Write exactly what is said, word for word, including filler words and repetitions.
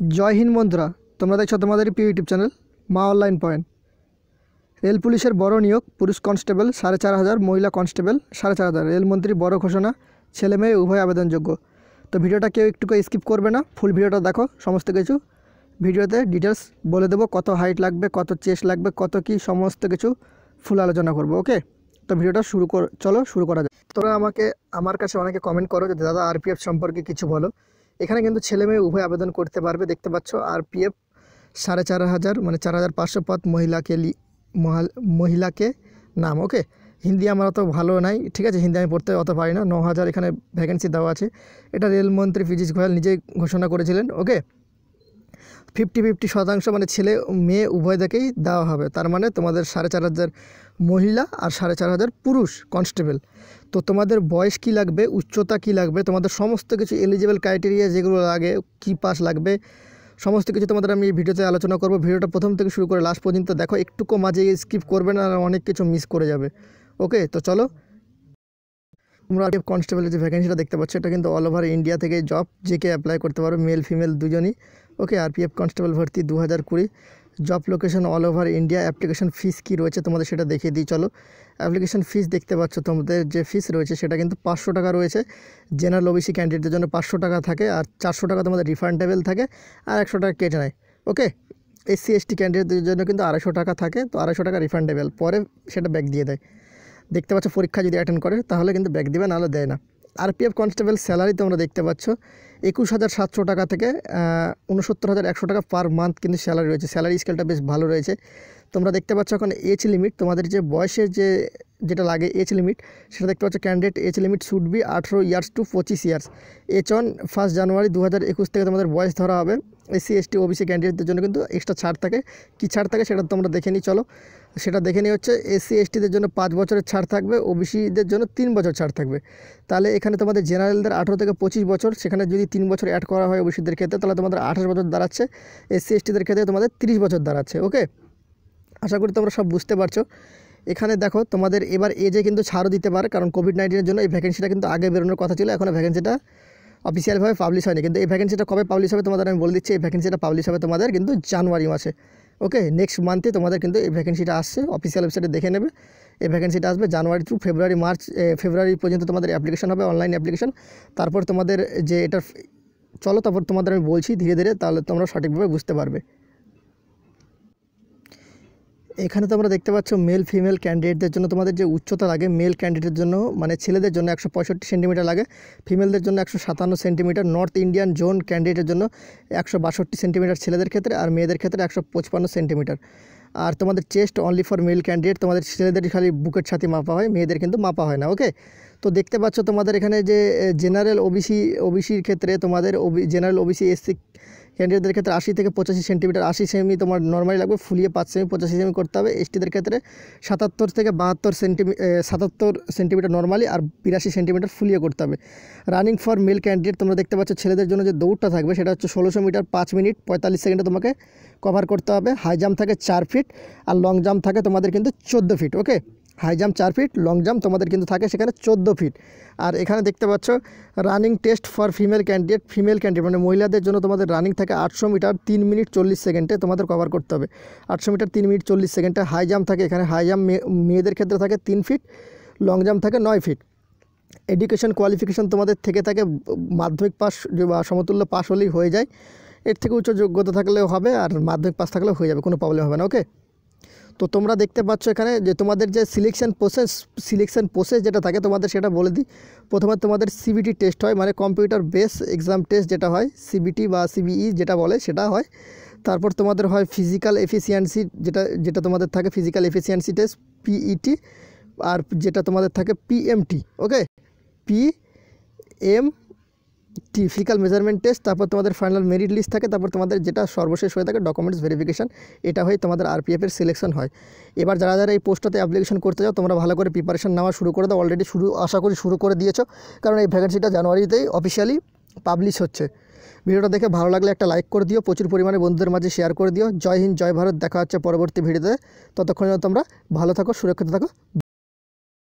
জয় হিন্দ বন্ধুরা, তোমরা দেখছো তোমাদের প্রিয় YouTube channel Maa online point. Rail পুলিশের বড় নিয়োগ, পুরুষ কনস্টেবল সাড়ে চার হাজার, মহিলা কনস্টেবল সাড়ে চার হাজার। রেলমন্ত্রীর বড় ঘোষণা, ছেলে মেয়ে উভয় আবেদনযোগ্য। তো ভিডিওটা কেউ একটুকু স্কিপ করবে না, ফুল ভিডিওটা দেখো। সমস্ত কিছু ভিডিওতে ডিটেলস বলে দেবো, কত হাইট লাগবে, কত চেস্ট লাগবে, কত কি সমস্ত কিছু ফুল আলোচনা করবো। ওকে, তো ভিডিওটা শুরু কর চলো শুরু করা যায়। তোমরা আমাকে আমার কাছে অনেকে কমেন্ট করো যে দাদা আরপিএফ সম্পর্কে কিছু বলো। এখানে কিন্তু ছেলে মেয়ে উভয় আবেদন করতে পারবে। দেখতে পাচ্ছ আরপিএফ সাড়ে চার হাজার মানে চার হাজার পাঁচশো পদ মহিলাকে লি মহিলাকে নাম। ওকে, হিন্দি আমার অত ভালো নাই, ঠিক আছে, হিন্দি আমি পড়তে অত পারি না। ন হাজার এখানে ভ্যাকেন্সি দেওয়া আছে। এটা রেলমন্ত্রী পীযূষ গোয়েল নিজেই ঘোষণা করেছিলেন। ওকে, ফিফটি ফিফটি শতাংশ মানে ছেলে মেয়ে উভয়দেরকেই দেওয়া হবে। তার মানে তোমাদের সাড়ে চার হাজার মহিলা আর সাড়ে চার হাজার পুরুষ কনস্টেবল। তো তোমাদের বয়স কি লাগবে, উচ্চতা কি লাগবে, তোমাদের সমস্ত কিছু এলিজিবল ক্রাইটেরিয়া যেগুলো লাগে, কি পাস লাগবে, সমস্ত কিছু তোমাদের আমি এই ভিডিওতে আলোচনা করব। ভিডিওটা প্রথম থেকে শুরু করে লাস্ট পর্যন্ত দেখো, একটুকু মাঝে স্কিপ করবে না, আর অনেক কিছু মিস করে যাবে। ওকে, তো চলো। তোমরা আরপিএফ কনস্টেবলের যে ভ্যাকেন্সিটা দেখতে পাচ্ছ, এটা কিন্তু অল ওভার ইন্ডিয়া থেকে জব, যে কে অ্যাপ্লাই করতে পারো, মেল ফিমেল দুজনই। ওকে, আরপিএফ কনস্টেবল ভর্তি দু হাজার কুড়ি, job location all over India. Application fees কী রয়েছে তোমাদের সেটা দেখিয়ে দিই চলো। অ্যাপ্লিকেশন ফিস দেখতে পাচ্ছ, তোমাদের যে ফিস রয়েছে সেটা কিন্তু পাঁচশো টাকা রয়েছে। জেনারেল ওবিসি ক্যান্ডিডেটদের জন্য পাঁচশো টাকা থাকে, আর চারশো টাকা তোমাদের রিফান্ডেবল থাকে, আর একশো টাকা কেটে নেয়। ওকে, এসসি এসটি ক্যান্ডিডেটদের জন্য কিন্তু আড়াইশো টাকা থাকে, তো আড়াইশো টাকা রিফান্ডেবল, পরে সেটা ব্যাক দিয়ে দেয়। দেখতে পাচ্ছ পরীক্ষা যদি অ্যাটেন্ড করে তাহলে কিন্তু ব্যাক দেবে, নাহলে দেয় না। আরপিএফ কনস্টেবল স্যালারি তোমরা দেখতে পাচ্ছ একুশ হাজার সাতশো টাকা থেকে উনসত্তর হাজার একশো টাকা পার মান্থ কিন্তু স্যালারি রয়েছে। স্যালারি স্কেলটা বেশ ভালো রয়েছে। তোমরা দেখতে পাচ্ছ এখন এজ লিমিট, তোমাদের যে বয়সের যে যেটা লাগে এজ লিমিট, সেটা দেখতে পাচ্ছ candidate age limit should be আঠেরো ইয়ার্স টু পঁচিশ years. Age on first January দু হাজার একুশ থেকে তোমাদের বয়স ধরা হবে। এসসি এসটি ওবিসি ক্যান্ডিডেটদের জন্য কিন্তু এক্সট্রা ছাড় থাকে। কী ছাড় থাকে সেটা তোমরা দেখে নিই চলো। সেটা দেখে নিই হচ্ছে এসসি এসটিদের জন্য পাঁচ বছরের ছাড় থাকবে, ওবিসিদের জন্য তিন বছর ছাড় থাকবে। তাহলে এখানে তোমাদের জেনারেলদের আঠেরো থেকে পঁচিশ বছর, সেখানে যদি তিন বছর অ্যাড করা হয় ওবিসিদের ক্ষেত্রে, তাহলে তোমাদের আঠাশ বছর দাঁড়াচ্ছে। এসসি এসটিদের ক্ষেত্রে তোমাদের তিরিশ বছর দাঁড়াচ্ছে। ওকে, আশা করি তোমরা সব বুঝতে পারছো। এখানে দেখো তোমাদের এবার এজে কিন্তু ছাড়ও দিতে পারে, কারণ কোভিড নাইন্টিনের জন্য এই ভ্যাকেন্সিটা কিন্তু আগে বেরোনোর কথা ছিল। এখনও ভ্যাকেন্সিটা অফিসিয়ালভাবে পাবলিশ হয়নি, কিন্তু এই ভ্যাকেন্সিটা কবে পাবলিশ হবে তোমাদের আমি বলে দিচ্ছি। এই ভ্যাকেন্সিটা পাবলিশ হবে তোমাদের কিন্তু জানুয়ারি মাসে। ওকে, নেক্সট মান্থে তোমাদের কিন্তু এই ভ্যাকেন্সিটা আসছে, অফিসিয়াল ওয়েবসাইটে দেখে নেবে। এই ভ্যাকেন্সিটা আসবে জানুয়ারি টু ফেব্রুয়ারি মার্চ ফেব্রুয়ারি পর্যন্ত তোমাদের অ্যাপ্লিকেশন হবে, অনলাইন অ্যাপ্লিকেশন। তারপর তোমাদের যে এটা চলো তারপর তোমাদের আমি বলছি ধীরে ধীরে, তাহলে তোমরা সঠিকভাবে বুঝতে পারবে। এখানে তোমরা দেখতে পাচ্ছ মেল ফিমেল ক্যান্ডিডেটদের জন্য তোমাদের যে উচ্চতা লাগে, মেল ক্যান্ডিডেটের জন্য মানে ছেলেদের জন্য একশো পঁয়ষট্টি সেন্টিমিটার লাগে, ফিমেলদের জন্য একশো সাতান্ন সেন্টিমিটার। নর্থ ইন্ডিয়ান জোন ক্যান্ডিডেটের জন্য একশো বাষট্টি সেন্টিমিটার ছেলেদের ক্ষেত্রে, আর মেয়েদের ক্ষেত্রে একশো পঁচপান্ন সেন্টিমিটার। আর তোমাদের chest only for male candidate, তোমাদের ছেলেদের খালি বুকের ছাতি মাপা হয়, মেয়েদের কিন্তু মাপা হয় না। ওকে, তো দেখতে পাচ্ছ তোমাদের এখানে যে জেনারেল ওবিসি ওবিসির ক্ষেত্রে তোমাদের ওবি জেনারেল ওবিসি এসসি ক্যান্ডিডেটদের ক্ষেত্রে আশি থেকে পঁচাশি সেন্টিমিটার, আশি সেমি তোমার নর্মালি লাগবে, ফুলিয়ে পাঁচ সেমি পঁচাশি সেমি করতে হবে। এসটিদের ক্ষেত্রে সাতাত্তর থেকে বাহাত্তর সেন্টিমি সাতাত্তর সেন্টিমিটার নর্মালি, আর বিরাশি সেন্টিমিটার ফুলিয়ে করতে হবে। রানিং ফর মেল ক্যান্ডিডেট তোমরা দেখতে পাচ্ছ ছেলেদের জন্য যে দৌড়টা থাকবে সেটা হচ্ছে ষোলোশো মিটার পাঁচ মিনিট পঁয়তাল্লিশ সেকেন্ডে তোমাকে কভার করতে হবে। হাই জাম্প থাকে চার ফিট, আর লং জাম্প থাকে তোমাদের কিন্তু চোদ্দো ফিট। ওকে, হাই জাম্প চার ফিট, লং জাম্প তোমাদের কিন্তু থাকে সেখানে চোদ্দো ফিট। আর এখানে দেখতে পাচ্ছ running test for female candidate, female candidate মানে মহিলাদের জন্য তোমাদের রানিং থাকে আটশো মিটার তিন মিনিট চল্লিশ সেকেন্ডে তোমাদের কভার করতে হবে। আটশো মিটার তিন মিনিট চল্লিশ সেকেন্ডে। হাই জাম্প থাকে এখানে, হাই জাম্প মেয়েদের ক্ষেত্রে থাকে তিন ফিট, লং জাম্প থাকে নয় ফিট। এডুকেশন কোয়ালিফিকেশন তোমাদের থেকে থাকে মাধ্যমিক পাস বা সমতুল্য পাস হলেই হয়ে যায়, এর থেকে উচ্চ যোগ্যতা থাকলেও হবে, আর মাধ্যমিক পাস থাকলেও হয়ে যাবে, কোনো প্রবলেম হবে না। ওকে, তো তোমরা দেখতে পাচ্ছ এখানে যে তোমাদের যে সিলেকশন প্রসেস সিলেকশন প্রসেস যেটা থাকে তোমাদের সেটা বলে দিই। প্রথমে তোমাদের সিবিটি টেস্ট হয়, মানে কম্পিউটার বেস এক্সাম টেস্ট যেটা হয়, সিবিটি বা সিবিই যেটা বলে সেটা হয়। তারপর তোমাদের হয় ফিজিক্যাল এফিসিয়েন্সি, যেটা যেটা তোমাদের থাকে ফিজিক্যাল এফিসিয়েন্সি টেস্ট পিইটি, আর যেটা তোমাদের থাকে PMT. Okay, P M T physical measurement test. তারপর তোমাদের ফাইনাল মেরিট লিস্ট থাকে, তারপর তোমাদের যেটা সর্বশেষ হয়ে থাকে ডকুমেন্টস ভেরিফিকেশান। এটা হয়ে তোমাদের আরপিএফের সিলেকশন হয়। এবার যারা যারা এই পোস্টটাতে অ্যাপ্লিকেশন করতে যাও তোমরা ভালো করে প্রিপারেশন নেওয়া শুরু করে দাও। অলরেডি শুরু আশা করি শুরু করে দিয়েছো, কারণ এই ভ্যাকেন্সিটা জানুয়ারিতেই অফিসিয়ালি পাবলিশ হচ্ছে। ভিডিওটা দেখে ভালো লাগলে একটা লাইক করে দিও, প্রচুর পরিমাণে বন্ধুদের মাঝে শেয়ার করে দিও। জয় হিন্দ, জয় ভারত। দেখা হচ্ছে পরবর্তী ভিডিওতে। ততক্ষণ তোমরা ভালো থাকো, সুরক্ষিত থাকো।